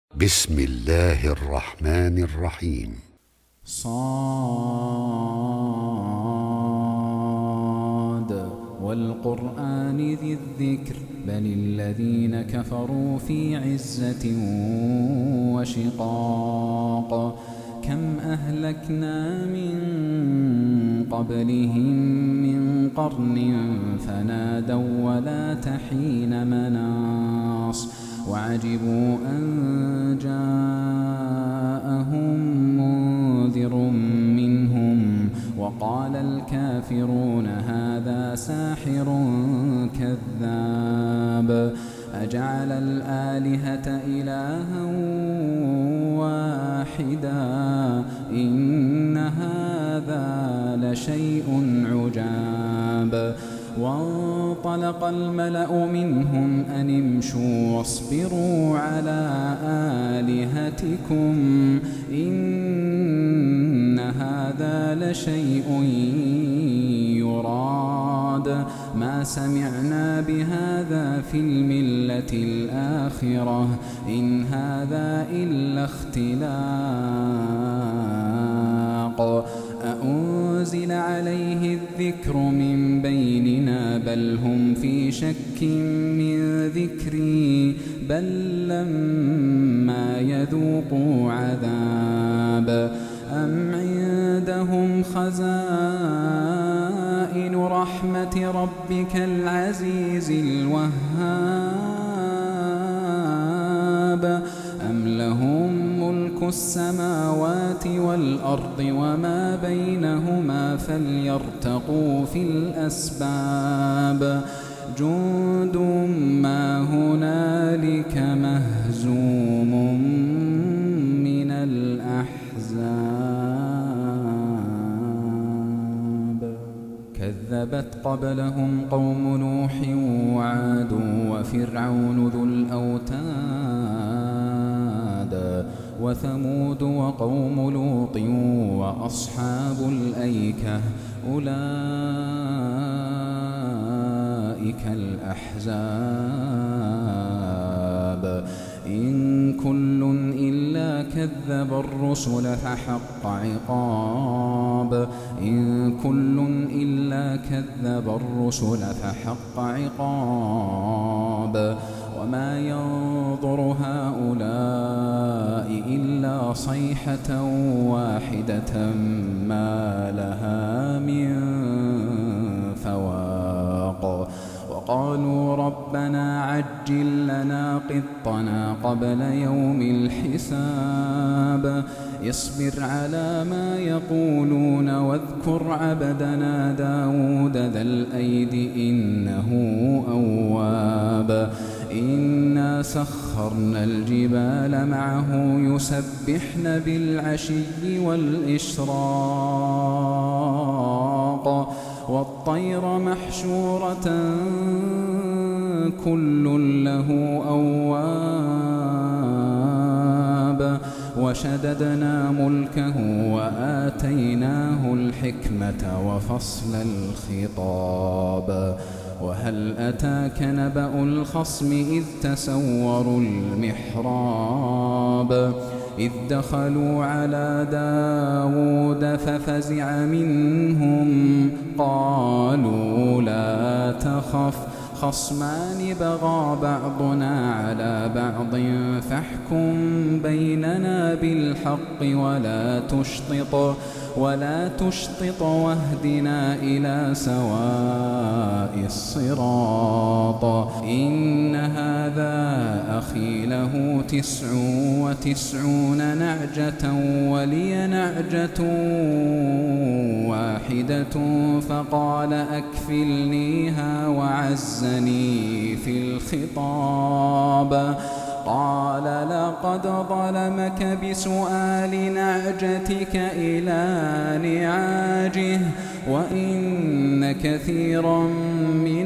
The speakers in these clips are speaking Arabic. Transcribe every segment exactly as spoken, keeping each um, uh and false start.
بسم الله الرحمن الرحيم. صاد والقرآن ذي الذكر بل الذين كفروا في عزة وشقاق كم أهلكنا من قبلهم من قرن فنادوا ولا تحين مناص وعجبوا أن جاءهم منذر منهم وقال الكافرون هذا ساحر كذاب أجعل الآلهة إلها واحدا إن هذا لشيء عجاب وانطلق الملأ منهم أن امشوا واصبروا على آلهتكم إن هذا لشيء يراد ما سمعنا بهذا في الملة الآخرة إن هذا إلا اختلاق أأنزل عليه الذكر من بيننا بل هم في شك من ذكري بل لما يذوقوا عذاب أم عندهم خزائن رحمة ربك العزيز الوهاب أم لهم ملك السماوات والأرض وما بينهما فليرتقوا في الأسباب جند ما هنالك مهزوم من الأحزاب كذبت قبلهم قوم نوح وعاد وفرعون ذو الأوتاد وثمود وقوم لوط وأصحاب الأيكة أولئك الأحزاب إن كل إلا كذب الرسل فحق عقاب إن كل إلا كذب الرسل فحق عقاب وما ينظر هؤلاء إلا صيحة واحدة ما لها من فواق وقالوا ربنا عجل لنا قطنا قبل يوم الحساب اصبر على ما يقولون واذكر عبدنا داود ذا الأيد إنه أواب إنا سخرنا الجبال معه يسبحن بالعشي والإشراق والطير محشورة كل له أواب وشددنا ملكه وآتيناه الحكمة وفصل الخطاب وهل أتاك نبأ الخصم إذ تسوروا المحراب إذ دخلوا على داود ففزع منهم قالوا لا تخف خصمان بغى بعضنا على بعض فاحكم بيننا بالحق ولا تشطط ولا تشطط واهدنا إلى سواء الصراط إن هذا أخي له تسع وتسعون نعجة ولي نعجة واحدة فقال أكفلنيها وعزني في الخطاب قال لقد ظلمك بسؤال نعجتك إلى نعاجه وإن كثيرا من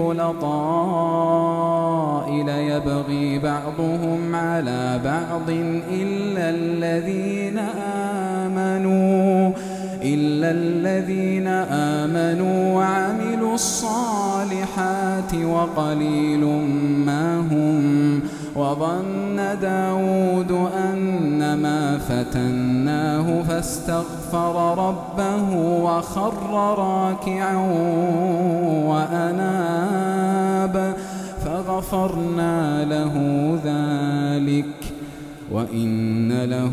الخلطاء ليبغي بعضهم على بعض إلا الذين آمنوا إلا الذين آمنوا وعملوا الصالحات وقليل ما هم وظن داود أنما فتناه فاستغفر ربه وخر راكعا وأناب فغفرنا له ذلك وإن له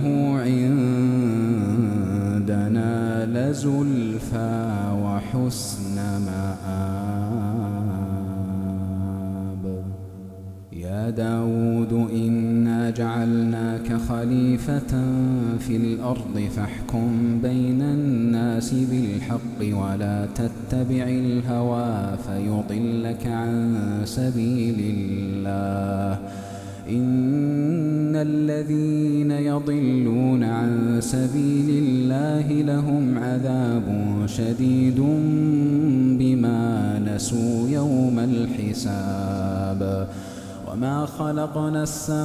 عندنا لزلفى وحسن مآب. يا داود إنا جعلناك خليفة في الأرض فاحكم بين الناس بالحق ولا تتبع الهوى فيضلك عن سبيل الله. إن الذين يضلون عن سبيل الله لهم عذاب شديد بما نسوا يوم الحساب. وما خلقنا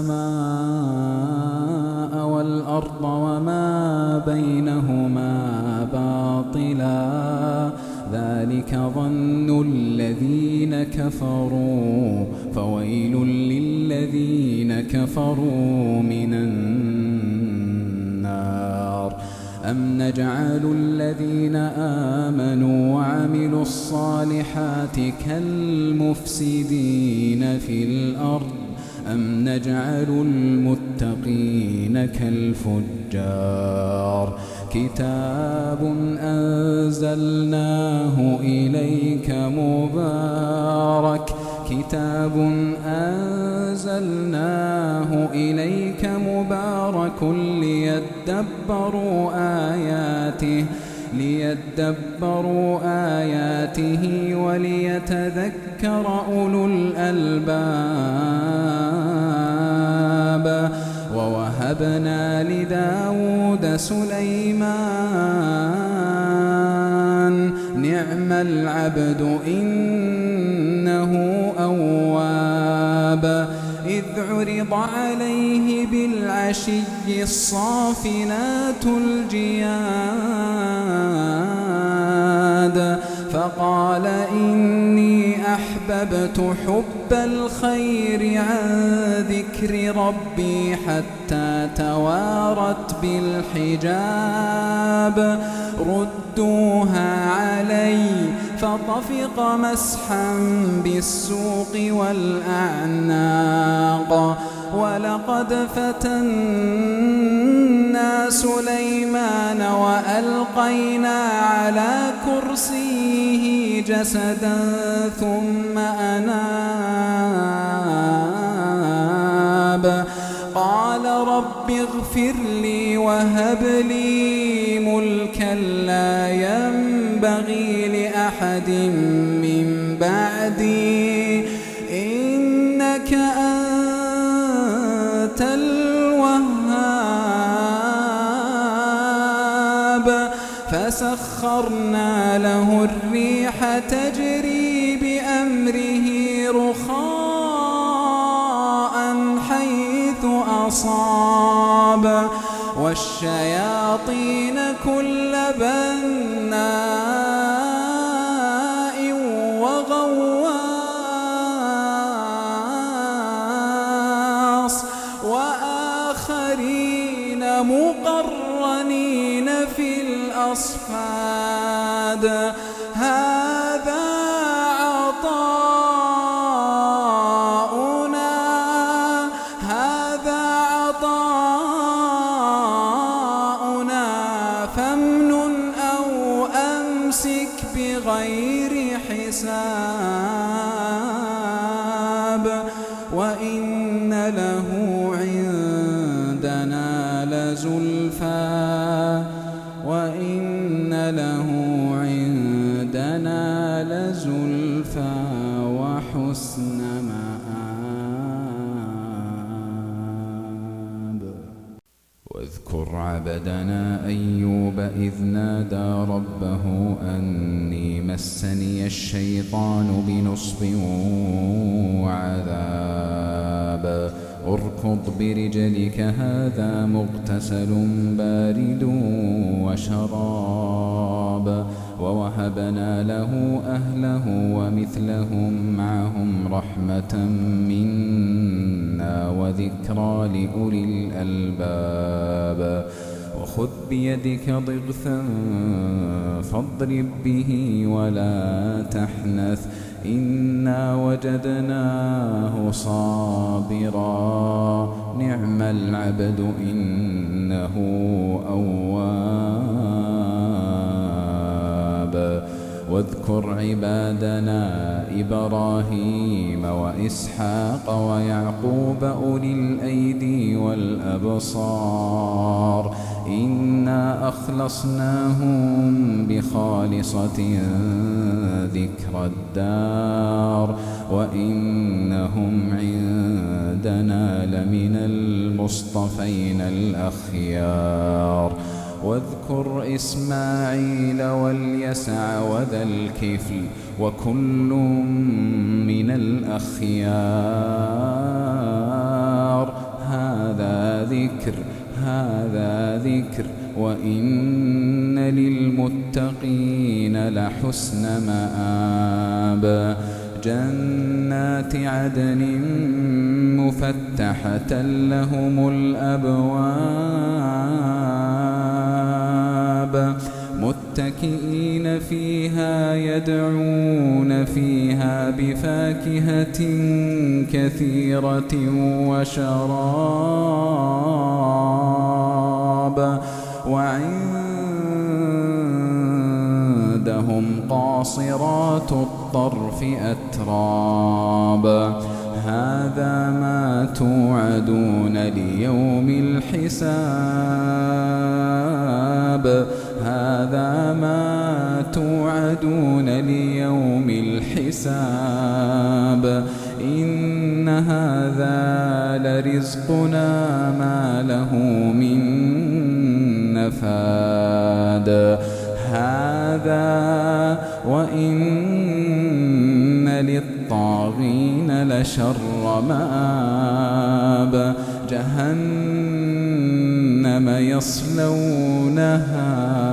السماء والأرض وما بينهما باطلا ذلك ظن الذين كفروا فويل للذين كفروا من النار. أم نجعل الذين آمنوا وعملوا الصالحات كالمفسدين في الأرض أم نجعل المتقين كالفجار. كتاب أنزلناه إليك مبارك كتاب أنزلناه إليك مبارك ليدبروا آياته ليدبروا آياته وليتذكر أولو الألباب. ووهبنا لداود سليمان نعم العبد إنه أواب. إذ عرض عليه بالعشي الصافنات الجياد فقال إني أحببت حب الخير عن ذكر ربي حتى توارت بالحجاب. ردوها علي فطفق مسحا بالسوق والأعناق. ولقد فتنا سليمان وألقينا على كرسيه جسدا ثم أناب. قال رب اغفر لي وهب لي ملكا لا ينبغي لأحد من بعدي إنك أنت الوهاب. فسخرنا له الريح تجري بأمره رخاء حيث أصاب والشياطين كل بناء وغواص وآخرين مقرنين في الأصفاد. هذا عطاؤنا هذا عطاؤنا فامنن أو أمسك بغير حساب. وإن له عندنا لزلفى وإن له عندنا لزلفى وحسن مآب. واذكر عبدنا أيوب إذ نادى ربه أني مسني الشيطان بنصب وعذاب. اركض برجلك هذا مغتسل بارد وشراب. ووهبنا له أهله ومثلهم معهم رحمة منا فيها وذكرى لأولي الألباب. وخذ بيدك ضغثا فاضرب به ولا تحنث إنا وجدناه صابرا نعم العبد إنه أواب. واذكر عبادنا إبراهيم وإسحاق ويعقوب أولي الأيدي والأبصار إنا أخلصناهم بخالصة ذكر الدار وإنهم عندنا لمن المصطفين الأخيار. واذكر إسماعيل واليسع وذا الكفل وكل من الأخيار. هذا ذكر هذا ذكر وإن للمتقين لحسن مآب. جنات عدن مفتحة لهم الأبواب متكئين فيها يدعون فيها بفاكهة كثيرة وشراب وعندهم قاصرات الطرف أتراب. هذا ما توعدون ليوم الحساب هذا ما توعدون ليوم الحساب إن هذا لرزقنا ما له من نفاد. هذا وإن للطاغين لشر مآب. جهنم يصلونها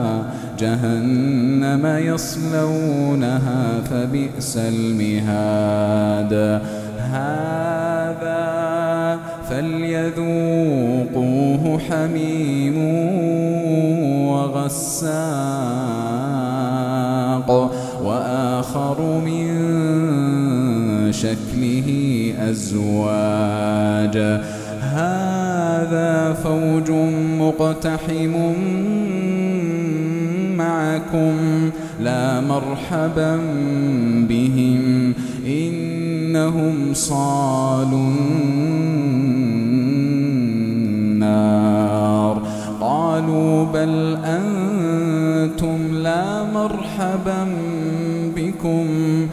جهنم يصلونها فبئس المهاد. هذا فليذوقوه حميم وغساق وآخر من شكله أزواج. هذا فوج مقتحم معكم لا مرحبا بهم إنهم صالوا النار. قالوا بل أنتم لا مرحبا بكم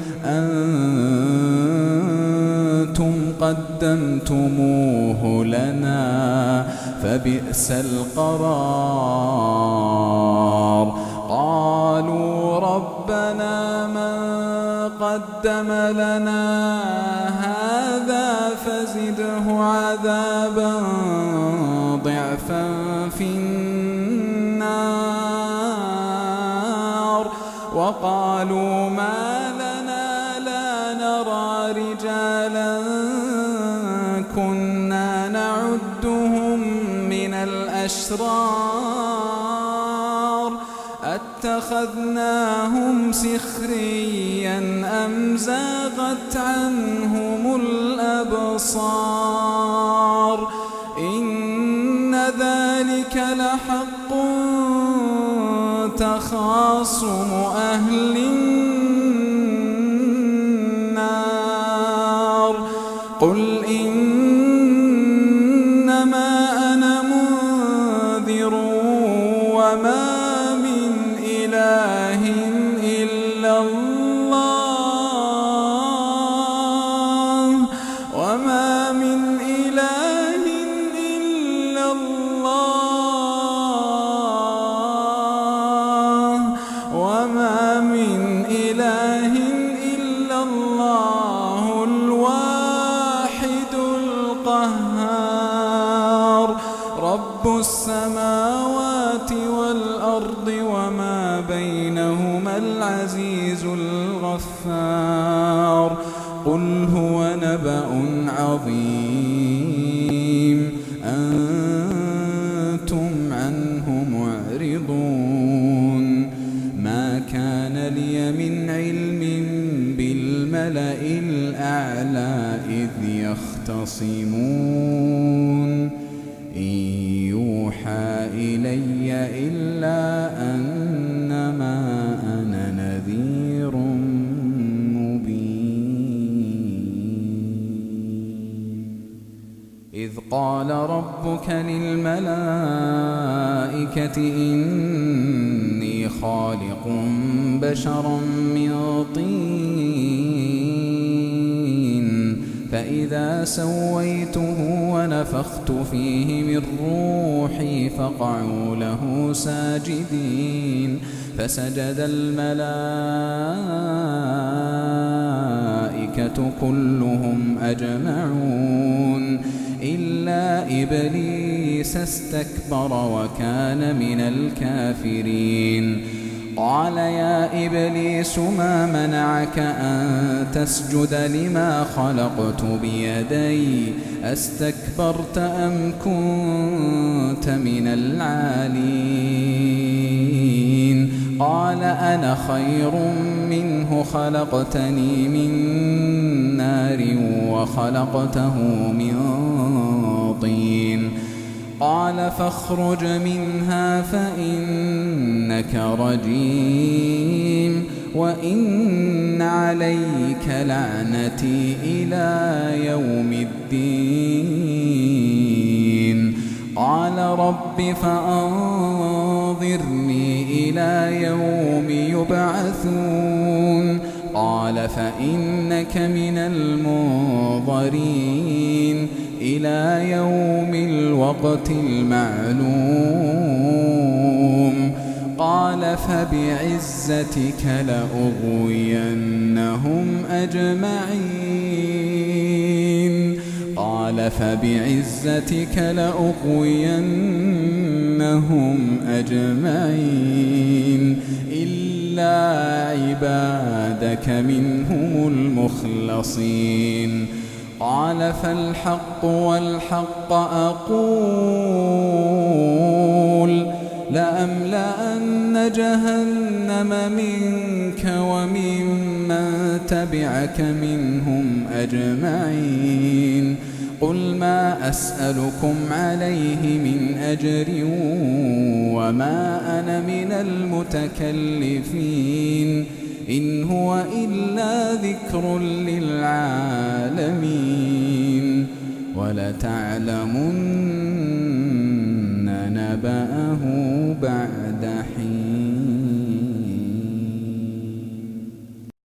أنتم قدمتموه لنا فبئس القرار. قالوا ربنا من قدم لنا هذا فزده عذابا ضعفا في النار. وقالوا ما لنا لا نرى رجالا كنا نعدهم من الأشرار اتخذناهم سخريا أم زاغت عنهم الأبصار. إن ذلك لحق تخاصم أهل النار. قل إنما أنا منذر وما من إله إلا الله وما من إله إلا الله وما من إله إلا الله الواحد القهار. رب السماوات والأرض وما بينهما العزيز الغفار. قل هو نبأ عظيم إلي إلا أنما أنا نذير مبين. إذ قال ربك للملائكة إني خالق بشرا من طين فإذا سويته ونفخت فيه من روحي فقعوا له ساجدين فسجد الملائكة كلهم أجمعون إلا إبليس استكبر وكان من الكافرين. قال يا إبليس ما منعك أن تسجد لما خلقت بيدي أستكبرت أم كنت من العالين؟ قال أنا خير منه خلقتني من نار وخلقته من طين. قال فاخرج منها فإنك رجيم وإن عليك لعنتي إلى يوم الدين. قال رب فأنظرني إلى يوم يبعثون. قال فإنك من المنظرين إلى يوم الوقت المعلوم. قال فبعزتك لأغوينهم أجمعين. قال فبعزتك لأغوينهم أجمعين إلا عبادك منهم المخلصين. قال فالحق والحق أقول لأملأن جهنم منك وممن تبعك منهم أجمعين. قل ما أسألكم عليه من أجر وما أنا من المتكلفين إن هو إلا ذكر للعالمين ولتعلمن نبأه بعد